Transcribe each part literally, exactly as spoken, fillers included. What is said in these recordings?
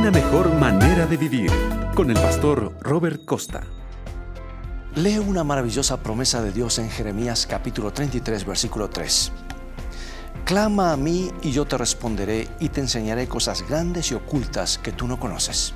Una mejor manera de vivir, con el pastor Robert Costa. Leo una maravillosa promesa de Dios en Jeremías capítulo treinta y tres, versículo tres. Clama a mí y yo te responderé y te enseñaré cosas grandes y ocultas que tú no conoces.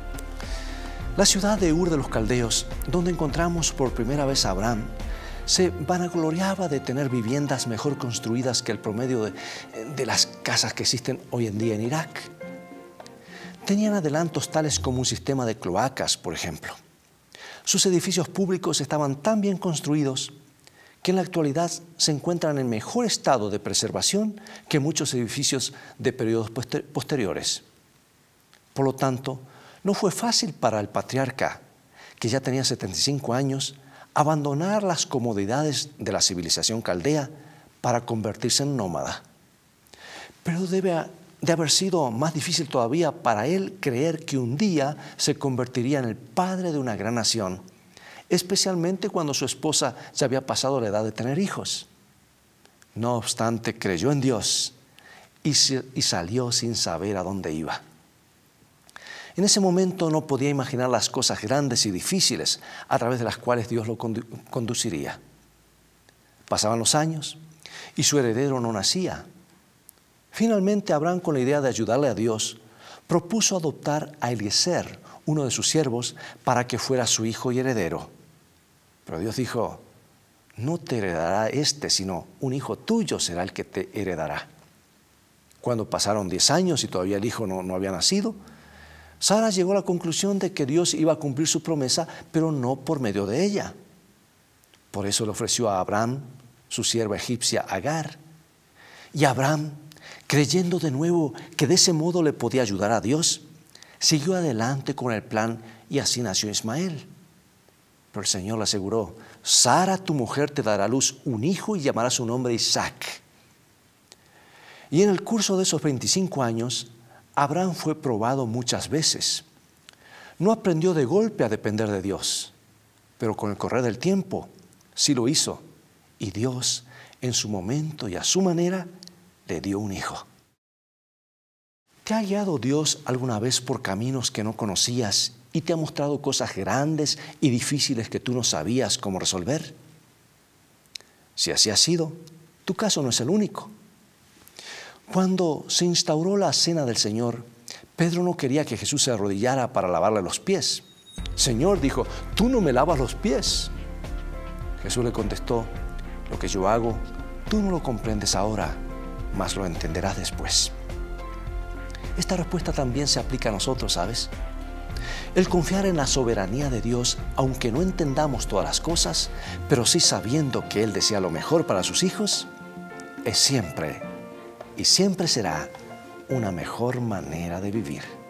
La ciudad de Ur de los Caldeos, donde encontramos por primera vez a Abraham, se vanagloriaba de tener viviendas mejor construidas que el promedio de, de las casas que existen hoy en día en Irak. Tenían adelantos tales como un sistema de cloacas, por ejemplo. Sus edificios públicos estaban tan bien construidos que en la actualidad se encuentran en mejor estado de preservación que muchos edificios de periodos poster- posteriores. Por lo tanto, no fue fácil para el patriarca, que ya tenía setenta y cinco años, abandonar las comodidades de la civilización caldea para convertirse en nómada. Pero debe de haber sido más difícil todavía para él creer que un día se convertiría en el padre de una gran nación, especialmente cuando su esposa ya había pasado la edad de tener hijos. No obstante, creyó en Dios y, se, y salió sin saber a dónde iba. En ese momento no podía imaginar las cosas grandes y difíciles a través de las cuales Dios lo condu- conduciría. Pasaban los años y su heredero no nacía. Finalmente, Abraham, con la idea de ayudarle a Dios, propuso adoptar a Eliezer, uno de sus siervos, para que fuera su hijo y heredero. Pero Dios dijo: no te heredará este, sino un hijo tuyo será el que te heredará. Cuando pasaron diez años y todavía el hijo no, no había nacido, Sara llegó a la conclusión de que Dios iba a cumplir su promesa, pero no por medio de ella. Por eso le ofreció a Abraham su sierva egipcia Agar. Y Abraham, creyendo de nuevo que de ese modo le podía ayudar a Dios, siguió adelante con el plan y así nació Ismael. Pero el Señor le aseguró: Sara, tu mujer, te dará a luz un hijo y llamará su nombre Isaac. Y en el curso de esos veinticinco años, Abraham fue probado muchas veces. No aprendió de golpe a depender de Dios, pero con el correr del tiempo sí lo hizo. Y Dios, en su momento y a su manera, le dio un hijo. ¿Te ha guiado Dios alguna vez por caminos que no conocías y te ha mostrado cosas grandes y difíciles que tú no sabías cómo resolver? Si así ha sido, tu caso no es el único. Cuando se instauró la cena del Señor, Pedro no quería que Jesús se arrodillara para lavarle los pies. Señor, dijo, tú no me lavas los pies. Jesús le contestó: lo que yo hago, tú no lo comprendes ahora, mas lo entenderás después. Esta respuesta también se aplica a nosotros, ¿sabes? El confiar en la soberanía de Dios, aunque no entendamos todas las cosas, pero sí sabiendo que Él desea lo mejor para sus hijos, es siempre y siempre será una mejor manera de vivir.